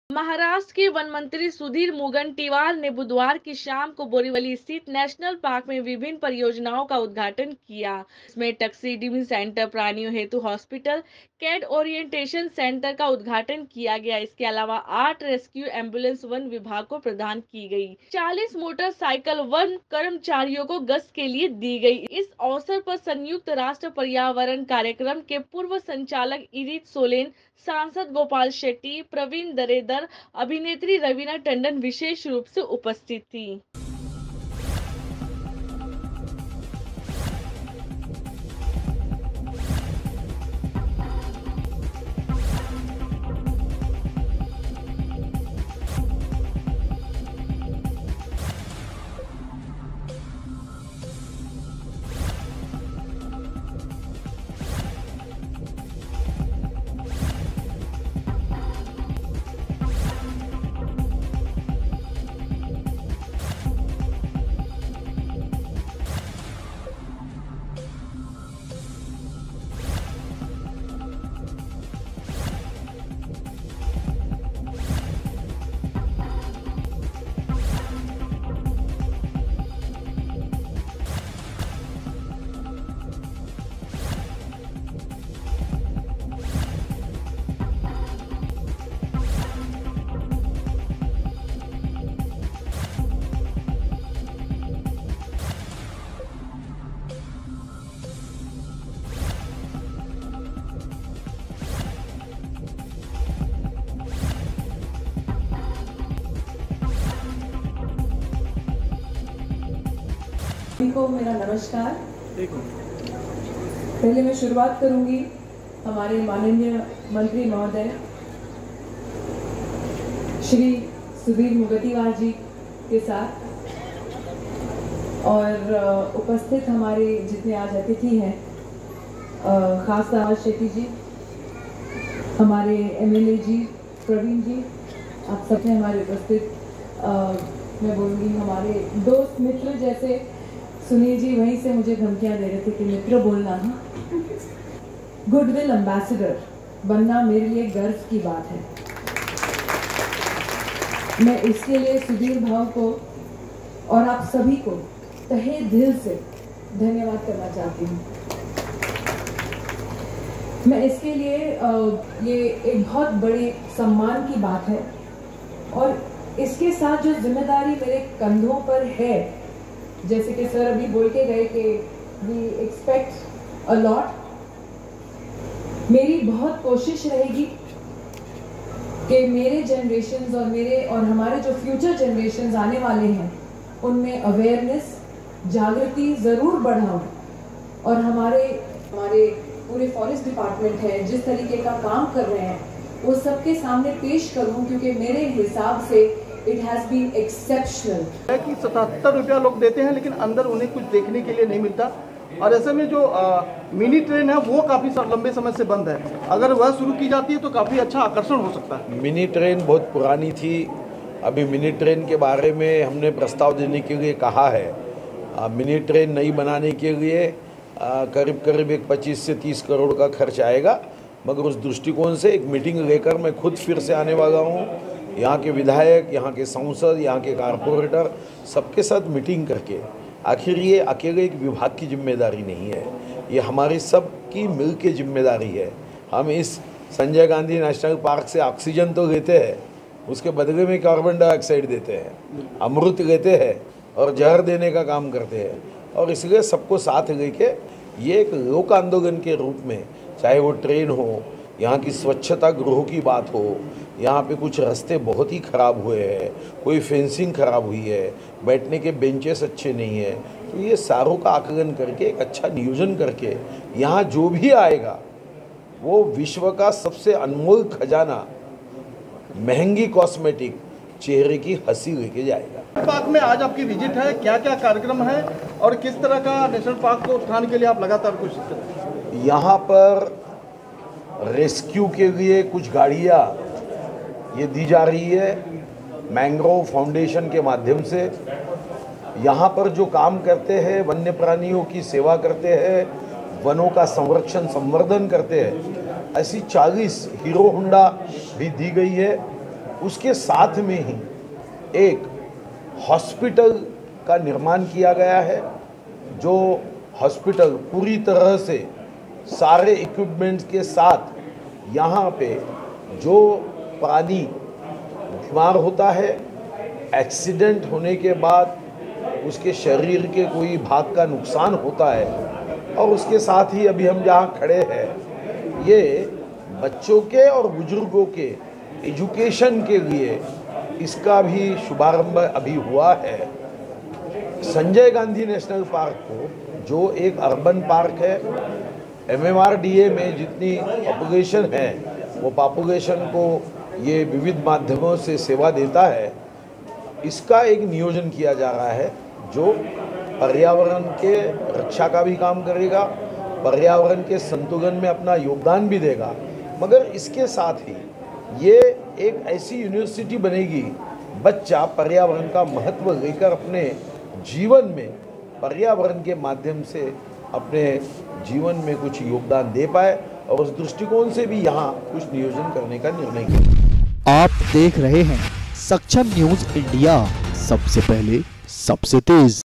महाराष्ट्र के वन मंत्री सुधीर मुनगंटीवार ने बुधवार की शाम को बोरीवली स्थित नेशनल पार्क में विभिन्न परियोजनाओं का उद्घाटन किया। इसमें टक्सीडिमी सेंटर, प्राणियों हेतु हॉस्पिटल, कैट ओरिएंटेशन सेंटर का उद्घाटन किया गया। इसके अलावा 8 रेस्क्यू एम्बुलेंस वन विभाग को प्रदान की गई। 40 मोटरसाइकिल वन कर्मचारियों को गश्त के लिए दी गई। इस अवसर पर संयुक्त राष्ट्र पर्यावरण कार्यक्रम के पूर्व संचालक इरित सोलेन, सांसद गोपाल शेट्टी, प्रवीण दरेदर, अभिनेत्री रवीना टंडन विशेष रूप से उपस्थित थी। सभी को मेरा नमस्कार। पहले मैं शुरुआत करूंगी हमारे माननीय मंत्री महोदय श्री सुधीर मुनगंटीवार जी के साथ और उपस्थित हमारे जितने आज अतिथि हैं, खास दामाद शेट्टी जी, हमारे एमएलए जी प्रवीण जी, आप सबने हमारे उपस्थित मैं बोलूँगी हमारे दोस्त मित्र जैसे सुनील जी वहीं से मुझे धमकियां दे रहे थे कि मित्र बोलना है। गुडविल एम्बेसडर बनना मेरे लिए गर्व की बात है। मैं इसके लिए सुधीर भाव को और आप सभी को तहे दिल से धन्यवाद करना चाहती हूँ। मैं इसके लिए ये एक बहुत बड़े सम्मान की बात है और इसके साथ जो जिम्मेदारी मेरे कंधों पर है, जैसे कि सर अभी बोल के गए कि वी एक्सपेक्ट अ लॉट, मेरी बहुत कोशिश रहेगी कि मेरे जनरेशन्स और हमारे जो फ्यूचर जनरेशन्स आने वाले हैं उनमें अवेयरनेस, जागृति ज़रूर बढ़ाऊं और हमारे पूरे फॉरेस्ट डिपार्टमेंट है जिस तरीके का काम कर रहे हैं वो सबके सामने पेश करूं, क्योंकि मेरे हिसाब से इट हैज बीन एक्सेप्शनल। है कि 77 रुपया लोग देते हैं लेकिन अंदर उन्हें कुछ देखने के लिए नहीं मिलता और ऐसे में जो मिनी ट्रेन है वो काफ़ी लंबे समय से बंद है। अगर वह शुरू की जाती है तो काफ़ी अच्छा आकर्षण हो सकता है। मिनी ट्रेन बहुत पुरानी थी। अभी मिनी ट्रेन के बारे में हमने प्रस्ताव देने के लिए कहा है। मिनी ट्रेन नई बनाने के लिए करीब एक 25 से 30 करोड़ का खर्च आएगा, मगर उस दृष्टिकोण से एक मीटिंग लेकर मैं खुद फिर से आने वाला हूँ। यहाँ के विधायक, यहाँ के सांसद, यहाँ के कारपोरेटर सबके साथ मीटिंग करके, आखिर ये अकेले एक विभाग की जिम्मेदारी नहीं है, ये हमारी सब की मिल के जिम्मेदारी है। हम इस संजय गांधी नेशनल पार्क से ऑक्सीजन तो लेते हैं, उसके बदले में कार्बन डाइऑक्साइड देते हैं, अमृत लेते हैं और जहर देने का काम करते हैं। और इसलिए सबको साथ लेके ये एक लोक आंदोलन के रूप में, चाहे वो ट्रेन हो, यहाँ की स्वच्छता गृहों की बात हो, यहाँ पे कुछ रास्ते बहुत ही ख़राब हुए हैं, कोई फेंसिंग ख़राब हुई है, बैठने के बेंचेस अच्छे नहीं है, तो ये सारों का आकलन करके एक अच्छा नियोजन करके यहाँ जो भी आएगा वो विश्व का सबसे अनमोल खजाना, महंगी कॉस्मेटिक, चेहरे की हंसी लेके जाएगा। पार्क में आज आपकी विजिट है, क्या क्या कार्यक्रम है और किस तरह का नेशनल पार्क को उठाने के लिए आप लगातार कोशिश कर रहे हैं? यहाँ पर रेस्क्यू के लिए कुछ गाड़ियाँ ये दी जा रही है मैंग्रोव फाउंडेशन के माध्यम से। यहाँ पर जो काम करते हैं, वन्य प्राणियों की सेवा करते हैं, वनों का संरक्षण संवर्धन करते हैं, ऐसी 40 हीरो होंडा भी दी गई है उसके साथ में ही एक हॉस्पिटल का निर्माण किया गया है, जो हॉस्पिटल पूरी तरह से सारे इक्विपमेंट्स के साथ यहाँ पे जो प्राणी बीमार होता है, एक्सीडेंट होने के बाद उसके शरीर के कोई भाग का नुकसान होता है, और उसके साथ ही अभी हम जहाँ खड़े हैं ये बच्चों के और बुजुर्गों के एजुकेशन के लिए इसका भी शुभारंभ अभी हुआ है। संजय गांधी नेशनल पार्क को, जो एक अर्बन पार्क है, MMRDA में जितनी पॉपुलेशन है वो पॉपुलेशन को ये विविध माध्यमों से सेवा देता है, इसका एक नियोजन किया जा रहा है जो पर्यावरण के रक्षा का भी काम करेगा, पर्यावरण के संतुलन में अपना योगदान भी देगा, मगर इसके साथ ही ये एक ऐसी यूनिवर्सिटी बनेगी, बच्चा पर्यावरण का महत्व लेकर अपने जीवन में पर्यावरण के माध्यम से अपने जीवन में कुछ योगदान दे पाए, और उस दृष्टिकोण से भी यहाँ कुछ नियोजन करने का निर्णय किया। आप देख रहे हैं सक्षम न्यूज इंडिया, सबसे पहले सबसे तेज।